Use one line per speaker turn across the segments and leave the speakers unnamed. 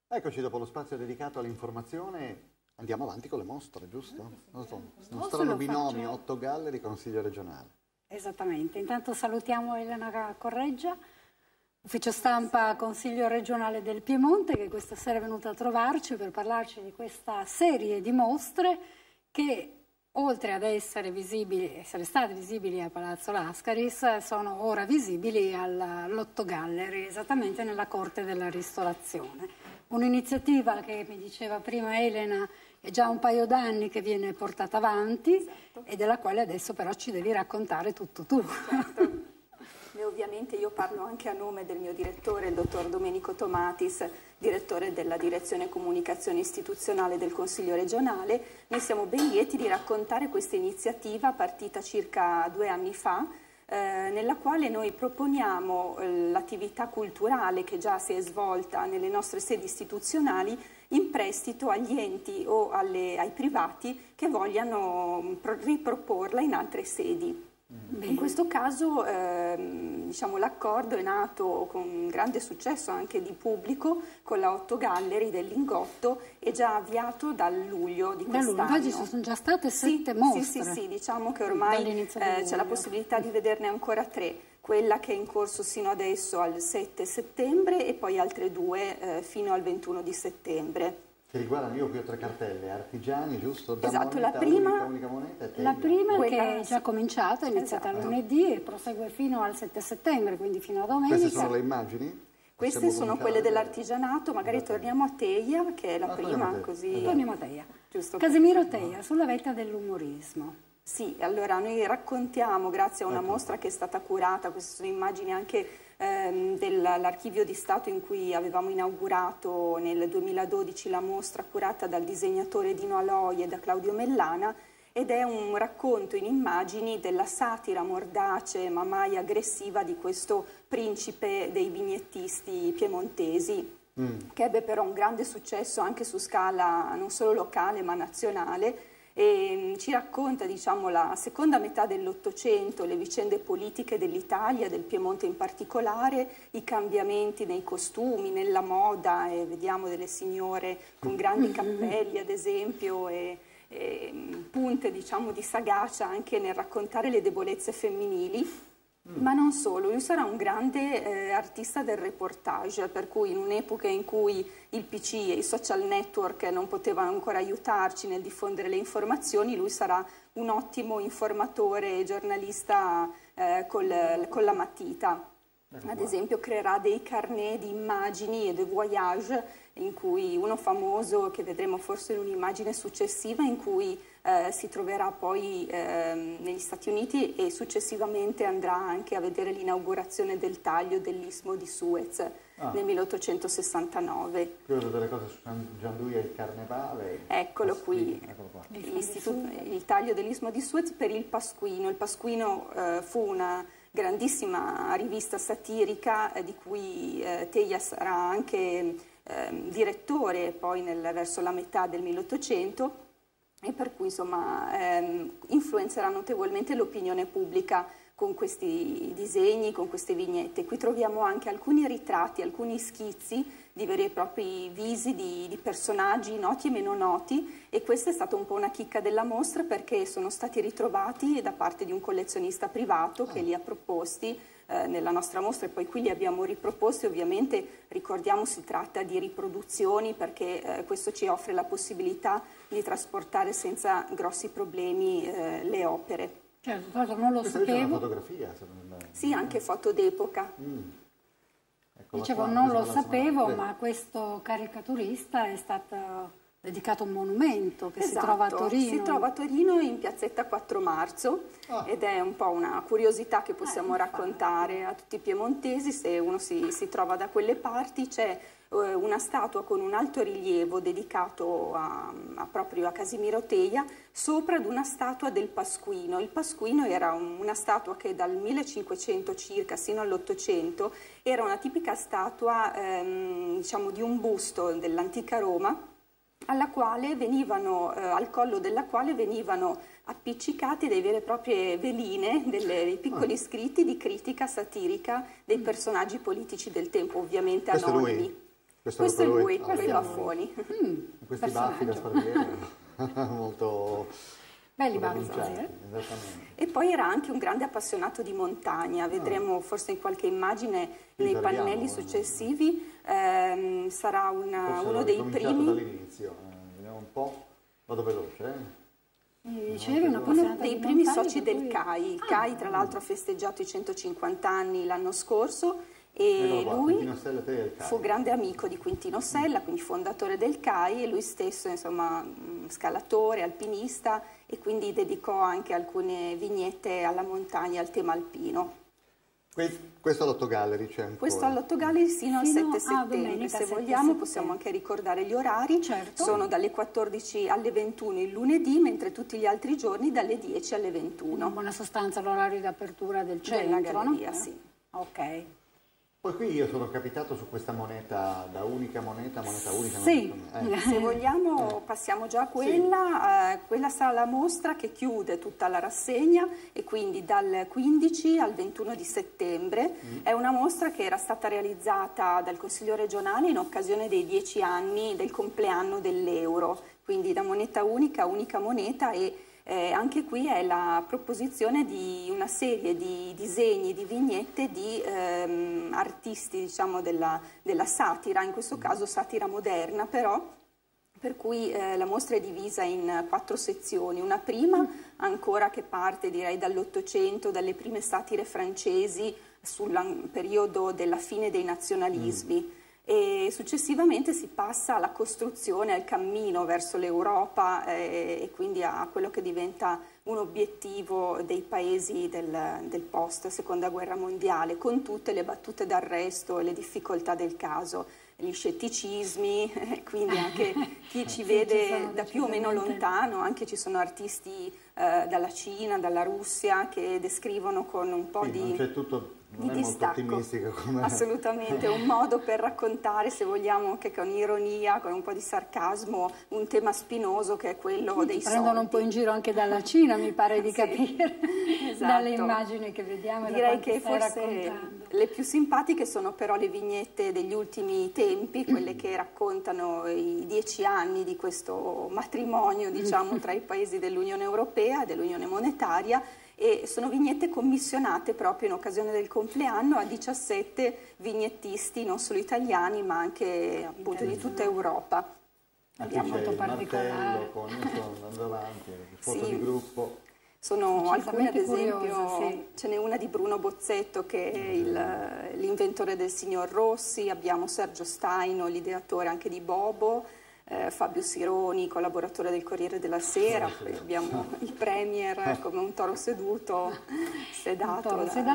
Eccoci dopo lo spazio dedicato all'informazione, andiamo avanti con le mostre, giusto? Uno strano binomio, 8 gallery, Consiglio regionale.
Esattamente, intanto salutiamo Elena Correggia, ufficio stampa Consiglio regionale del Piemonte, che questa sera è venuta a trovarci per parlarci di questa serie di mostre che, oltre ad essere state visibili a Palazzo Lascaris, sono ora visibili all'Otto Gallery, esattamente nella Corte della Ristorazione. Un'iniziativa che, mi diceva prima Elena, è già un paio d'anni che viene portata avanti, esatto, e della quale adesso però ci devi raccontare tutto tu.
Certo. E ovviamente io parlo anche a nome del mio direttore, il dottor Domenico Tomatis, direttore della Direzione Comunicazione Istituzionale del Consiglio regionale. Noi siamo ben lieti di raccontare questa iniziativa partita circa 2 anni fa, nella quale noi proponiamo l'attività culturale che già si è svolta nelle nostre sedi istituzionali in prestito agli enti o ai privati che vogliano riproporla in altre sedi. In questo caso diciamo, l'accordo è nato con grande successo anche di pubblico con la Otto Gallery del Lingotto e già avviato dal luglio di quest'anno.
Oggi sono già state 7 mostre.
Sì, diciamo che ormai c'è la possibilità di vederne ancora 3, quella che è in corso sino adesso al 7 settembre e poi altre 2 fino al 21 di settembre.
Che riguardano, io qui ho 3 cartelle, artigiani, giusto? Da
esatto,
moneta,
unica
moneta e la prima che è già cominciata, è iniziata lunedì e prosegue fino al 7 settembre, quindi fino a domenica.
Queste sono le immagini?
Queste sono quelle dell'artigianato, magari torniamo a Teia, che è la prima, così...
Torniamo a Teia.
Giusto.
Casimiro Teia, sulla vetta dell'umorismo.
Sì, allora noi raccontiamo, grazie a una mostra che è stata curata, queste sono immagini anche dell'archivio di Stato in cui avevamo inaugurato nel 2012 la mostra curata dal disegnatore Dino Aloi e da Claudio Mellana, ed è un racconto in immagini della satira mordace ma mai aggressiva di questo principe dei vignettisti piemontesi, che ebbe però un grande successo anche su scala non solo locale ma nazionale. E ci racconta, diciamo, la seconda metà dell'Ottocento, le vicende politiche dell'Italia, del Piemonte in particolare, i cambiamenti nei costumi, nella moda, e vediamo delle signore con grandi cappelli ad esempio e punte, diciamo, di sagacia anche nel raccontare le debolezze femminili. Ma non solo, lui sarà un grande artista del reportage, per cui in un'epoca in cui il PC e i social network non potevano ancora aiutarci nel diffondere le informazioni, lui sarà un ottimo informatore e giornalista con la matita. Ad esempio creerà dei carnet di immagini e de voyage, in cui uno famoso, che vedremo forse in un'immagine successiva, in cui si troverà poi negli Stati Uniti e successivamente andrà anche a vedere l'inaugurazione del taglio dell'Istmo di Suez nel 1869.
Quello delle cose su Gianduia e il Carnevale.
Eccolo qui, il taglio dell'Istmo di Suez per il Pasquino. Il Pasquino fu una grandissima rivista satirica di cui Teia sarà anche direttore poi verso la metà del 1800 e per cui insomma influenzerà notevolmente l'opinione pubblica con questi disegni, con queste vignette. Qui troviamo anche alcuni ritratti, alcuni schizzi di veri e propri visi di personaggi noti e meno noti, e questa è stata un po' una chicca della mostra perché sono stati ritrovati da parte di un collezionista privato che li ha proposti nella nostra mostra, e poi qui li abbiamo riproposti. Ovviamente ricordiamo si tratta di riproduzioni perché questo ci offre la possibilità di trasportare senza grossi problemi le opere.
Certo, cosa non lo sapevo.
È una fotografia,
sì, anche foto d'epoca.
Dicevo, non lo sapevo, ma questo caricaturista è stato dedicato un monumento che si trova a Torino.
Si trova a Torino in piazzetta 4 Marzo ed è un po' una curiosità che possiamo raccontare a tutti i piemontesi. Se uno si trova da quelle parti, c'è una statua con un alto rilievo dedicato proprio a Casimiro Teia, sopra ad una statua del Pasquino. Il Pasquino era una statua che dal 1500 circa sino all'800 era una tipica statua diciamo di un busto dell'antica Roma, alla quale al collo della quale venivano appiccicati dei vere e proprie veline, dei piccoli scritti di critica satirica dei personaggi politici del tempo, ovviamente anonimi. Questo è lui, quello a Foni.
Questi baffi da sparviere, molto
belli
provinciali,
E poi era anche un grande appassionato di montagna, vedremo forse in qualche immagine nei pannelli successivi, sarà uno dei primi.
Dall'inizio, vediamo un po', vado veloce.
Uno dei primi soci del CAI. Il CAI tra l'altro ha festeggiato i 150 anni l'anno scorso e lui fu grande amico di Quintino Sella, quindi fondatore del CAI, e lui stesso insomma scalatore, alpinista, e quindi dedicò anche alcune vignette alla montagna, al tema alpino.
Questo all'Otto Gallery c'è ancora?
Questo all'Otto Gallery fino al 7 settembre,
domenica,
se vogliamo possiamo anche ricordare gli orari, sono dalle 14 alle 21 il lunedì, mentre tutti gli altri giorni dalle 10 alle 21.
In buona sostanza l'orario di apertura del centro,
della galleria,
no?
sì.
Ok.
Poi qui io sono capitato su questa moneta, da unica moneta unica.
Sì.
Se vogliamo passiamo già a quella, quella sarà la mostra che chiude tutta la rassegna, e quindi dal 15 al 21 di settembre. È una mostra che era stata realizzata dal Consiglio regionale in occasione dei 10 anni del compleanno dell'euro, quindi da moneta unica a unica moneta, e anche qui è la proposizione di una serie di disegni, di vignette di artisti, diciamo, della satira, in questo caso satira moderna però, per cui la mostra è divisa in 4 sezioni. Una prima ancora che parte direi dall'Ottocento, dalle prime satire francesi sul periodo della fine dei nazionalismi. E successivamente si passa alla costruzione, al cammino verso l'Europa e quindi a quello che diventa un obiettivo dei paesi del post seconda guerra mondiale, con tutte le battute d'arresto e le difficoltà del caso, gli scetticismi, quindi anche chi ci vede da più o meno lontano, anche ci sono artisti dalla Cina, dalla Russia, che descrivono con un po' di distacco. Assolutamente, è un modo per raccontare, se vogliamo, anche con ironia, con un po' di sarcasmo, un tema spinoso che è quello dei soldi.
Prendono un po' in giro anche dalla Cina, mi pare di capire,
esatto.
Dalle immagini che vediamo.
Direi che forse le più simpatiche sono però le vignette degli ultimi tempi, quelle che raccontano i 10 anni di questo matrimonio, diciamo, tra i paesi dell'Unione Europea e dell'Unione Monetaria, e sono vignette commissionate proprio in occasione del compleanno a 17 vignettisti, non solo italiani ma anche appunto di tutta Europa.
Abbiamo molto particolare. Andando avanti, foto di gruppo.
Sono alcune, ad esempio, ce n'è una di Bruno Bozzetto che è l'inventore del signor Rossi, abbiamo Sergio Staino, l'ideatore anche di Bobo, Fabio Sironi, collaboratore del Corriere della Sera, poi abbiamo il Premier come un toro seduto, sedato.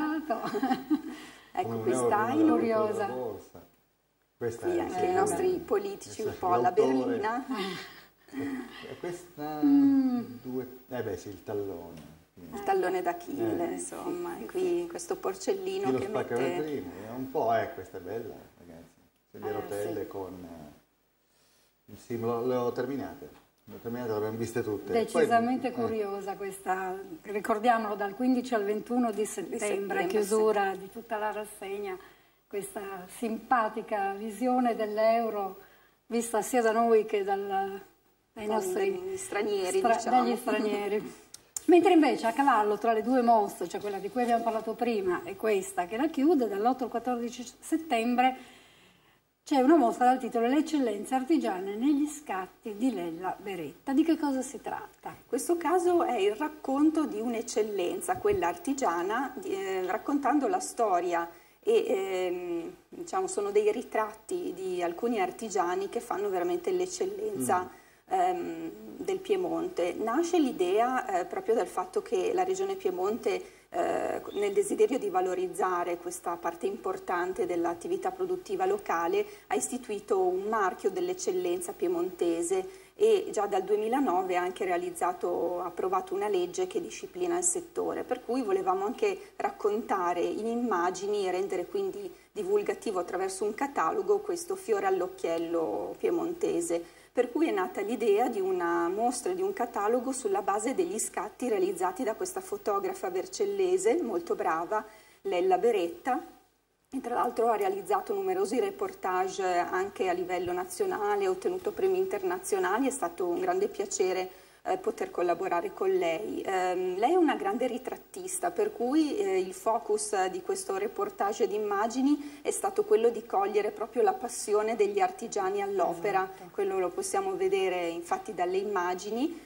Ecco qui Staino.
Curiosa.
Qui anche i nostri politici un po' alla berlina.
E questa il tallone.
Il tallone d'Achille, insomma, e qui questo porcellino che mette...
un po', questa è bella, ragazzi. Le rotelle con... Sì, le ho terminate, le abbiamo viste tutte.
Decisamente curiosa questa, ricordiamolo, dal 15 al 21 di settembre, chiusura di tutta la rassegna, questa simpatica visione dell'euro vista sia da noi che dai nostri
stranieri, diciamo.
Dagli stranieri. Mentre invece a cavallo tra le due mostre, cioè quella di cui abbiamo parlato prima e questa che la chiude, dall'8 al 14 settembre, c'è una mostra dal titolo Le eccellenze artigiane negli scatti di Lella Beretta. Di che cosa si tratta?
In questo caso è il racconto di un'eccellenza, quella artigiana, raccontando la storia e diciamo sono dei ritratti di alcuni artigiani che fanno veramente l'eccellenza del Piemonte. Nasce l'idea proprio dal fatto che la regione Piemonte, nel desiderio di valorizzare questa parte importante dell'attività produttiva locale, ha istituito un marchio dell'eccellenza piemontese e già dal 2009 ha anche approvato una legge che disciplina il settore, per cui volevamo anche raccontare in immagini e rendere quindi divulgativo attraverso un catalogo questo fiore all'occhiello piemontese. Per cui è nata l'idea di una mostra, di un catalogo sulla base degli scatti realizzati da questa fotografa vercellese molto brava, Lella Beretta, e tra l'altro ha realizzato numerosi reportage anche a livello nazionale, ha ottenuto premi internazionali, è stato un grande piacere poter collaborare con lei. Lei è una grande ritrattista, per cui il focus di questo reportage di immagini è stato quello di cogliere proprio la passione degli artigiani all'opera. Esatto. Quello lo possiamo vedere infatti dalle immagini,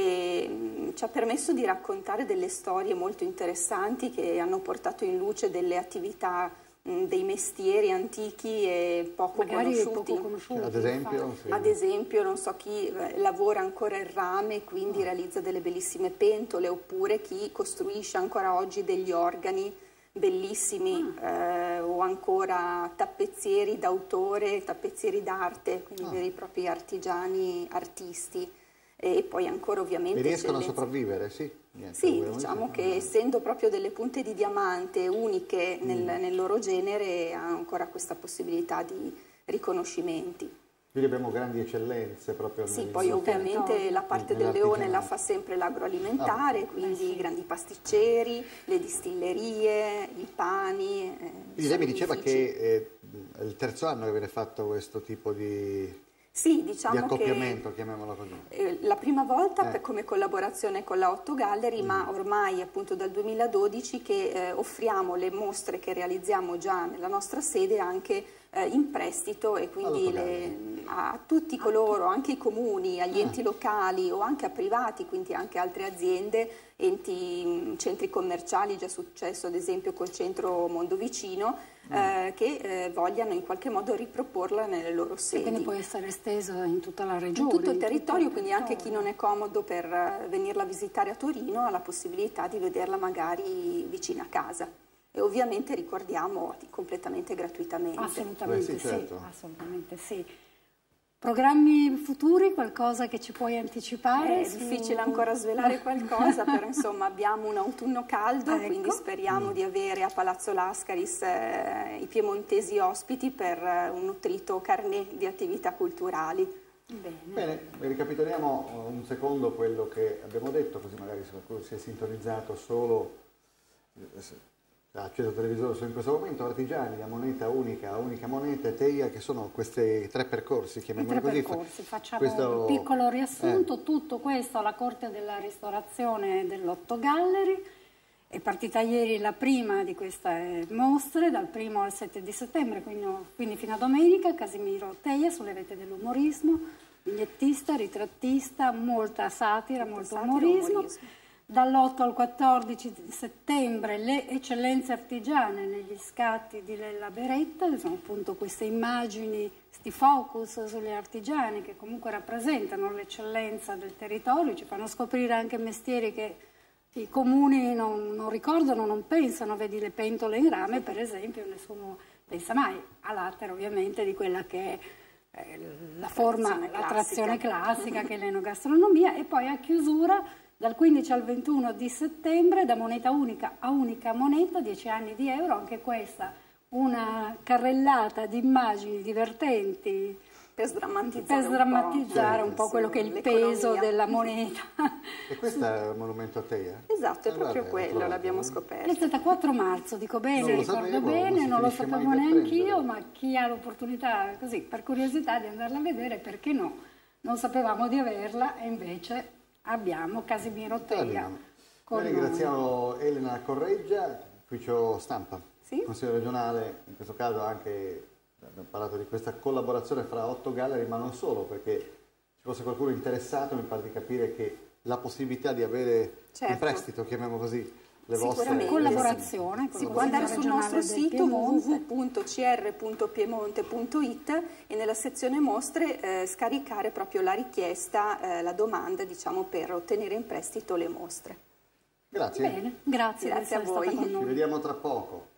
e ci ha permesso di raccontare delle storie molto interessanti che hanno portato in luce delle attività, dei mestieri antichi e poco conosciuti. Ad esempio, non so, chi lavora ancora il rame, quindi realizza delle bellissime pentole, oppure chi costruisce ancora oggi degli organi bellissimi, o ancora tappezzieri d'autore, tappezzieri d'arte, quindi veri e propri artigiani, artisti. E poi ancora ovviamente...
E riescono a sopravvivere, sì? Niente,
sì, diciamo che essendo proprio delle punte di diamante uniche nel loro genere, ha ancora questa possibilità di riconoscimenti.
Quindi abbiamo grandi eccellenze proprio.
Sì, poi ovviamente la parte del leone la fa sempre l'agroalimentare, quindi i grandi pasticceri, le distillerie, i pani.
Quindi lei mi diceva che è il terzo anno che viene fatto questo tipo di...
Sì, diciamo
di accoppiamento, chiamiamolo così.
La prima volta come collaborazione con la Otto Gallery, ma ormai appunto dal 2012 che offriamo le mostre che realizziamo già nella nostra sede anche in prestito, e quindi a tutti coloro, anche i comuni, agli enti locali o anche a privati, quindi anche altre aziende, centri commerciali, già successo ad esempio col centro Mondovicino, che vogliano in qualche modo riproporla nelle loro sedi.
E quindi può essere esteso in tutta la regione.
In tutto il territorio, quindi anche chi non è comodo per venirla a visitare a Torino ha la possibilità di vederla magari vicino a casa. E ovviamente ricordiamo completamente gratuitamente.
Assolutamente
sì, certo.
Assolutamente sì. Programmi futuri, qualcosa che ci puoi anticipare?
È difficile ancora svelare qualcosa, però insomma abbiamo un autunno caldo, quindi speriamo di avere a Palazzo Lascaris i piemontesi ospiti per un nutrito carnet di attività culturali.
Bene, ricapitoliamo un secondo quello che abbiamo detto, così magari se qualcuno si è sintonizzato solo... ha acceso il televisore solo in questo momento. Artigiani, la moneta unica, unica moneta e Teia, che sono questi tre percorsi, chiamiamoli così.
Percorsi. Facciamo un piccolo riassunto. Tutto questo alla Corte della Ristorazione dell'Otto Gallery. È partita ieri la prima di queste mostre, dal 1° al 7 di settembre, quindi fino a domenica. Casimiro Teia sulle vette dell'umorismo, vignettista, ritrattista, molta satira, molto umorismo. Dall'8 al 14 settembre le eccellenze artigiane negli scatti di Lella Beretta, sono appunto queste immagini, questi focus sugli artigiani che comunque rappresentano l'eccellenza del territorio, ci fanno scoprire anche mestieri che i comuni non ricordano, non pensano. Vedi le pentole in rame per esempio, nessuno pensa mai all'altero ovviamente di quella che è la forma, l'attrazione classica che è l'enogastronomia. E poi a chiusura dal 15 al 21 di settembre, da moneta unica a unica moneta, 10 anni di euro, anche questa una carrellata di immagini divertenti per sdrammatizzare un po' quello che è il peso della moneta.
E questo è il monumento a Teia?
Esatto, è proprio quello, l'abbiamo scoperto.
È stata 4 marzo, dico bene, ricordo bene, non lo sapevo neanch'io, ma chi ha l'opportunità, così, per curiosità, di andarla a vedere, perché no? Non sapevamo di averla e invece... abbiamo Casimiro Teia.
Noi ringraziamo Elena Correggia, ufficio stampa, Consiglio regionale, in questo caso anche abbiamo parlato di questa collaborazione fra Otto Gallery, ma non solo, perché ci fosse qualcuno interessato, mi pare di capire che la possibilità di avere in prestito, chiamiamo così, le vostre
collaborazione.
Si può andare sul nostro sito www.cr.piemonte.it e nella sezione mostre scaricare proprio la richiesta, la domanda, diciamo, per ottenere in prestito le mostre.
Grazie.
Bene, grazie
a voi.
Ci vediamo tra poco.